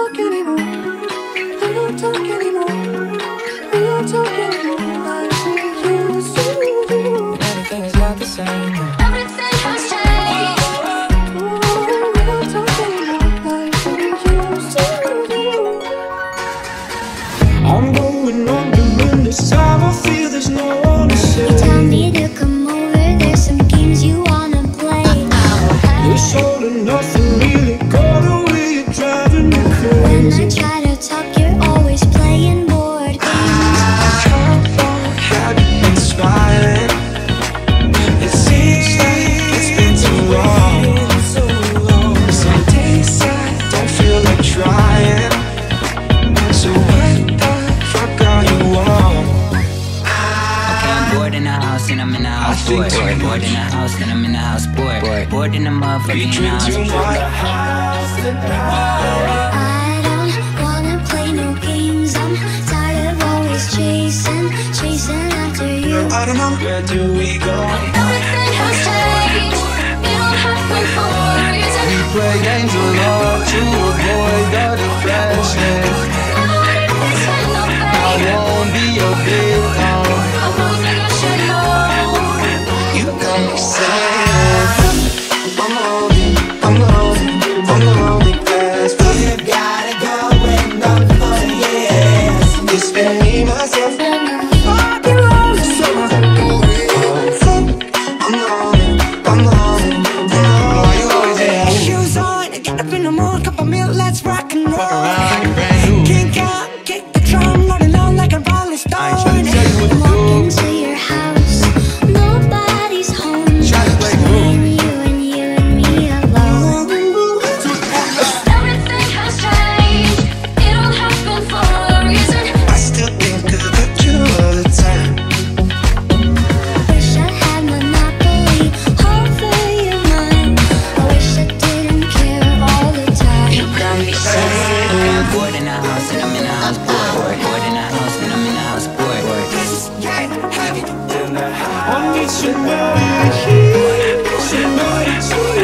talk anymore. We don't talk anymore. We don't talk anymore like we used to do. Everything is not the same. Everything has changed. We don't talk anymore like we used to do. I'm going on doing this time. I feel there's no one to save. Tell me to come over. There's some games you wanna play. This all and nothing really got away. You're driving me When I crazy. try to talk, you're always playing board games. Had you been smiling? It seems like it's been too long. Some days I don't feel like trying. So what the fuck are you on? Okay, I'm bored in the house and I'm in the house. Bored in the house and I'm in the house. Bored in the motherfucking house. Too much. I don't wanna play no games. I'm tired of always chasing after you. I don't know, where do we go? Everything has changed. It all happened for a reason. We play games of love to avoid the depression. I won't be your victim. You got me saying I'm lonely, 'cause we gotta go and I'm for years. It's been me, myself, and I'm fucking lonely. So I'm lonely. Why you always there? Shoes on, get up in the morning, cup of milk, let's rock and roll. Kink out, kick the drum, rolling on like a rolling stone. Walk into your house, nobody's home. Just you and me alone. Everything has changed. It all happened for a reason. I still think about you all the time. Wish I had monopoly over your mind. I wish I didn't care all the time. Okay, I'm bored in the house and I'm in the house. Bored in the house and I'm in the house. I need somebody to hear, somebody to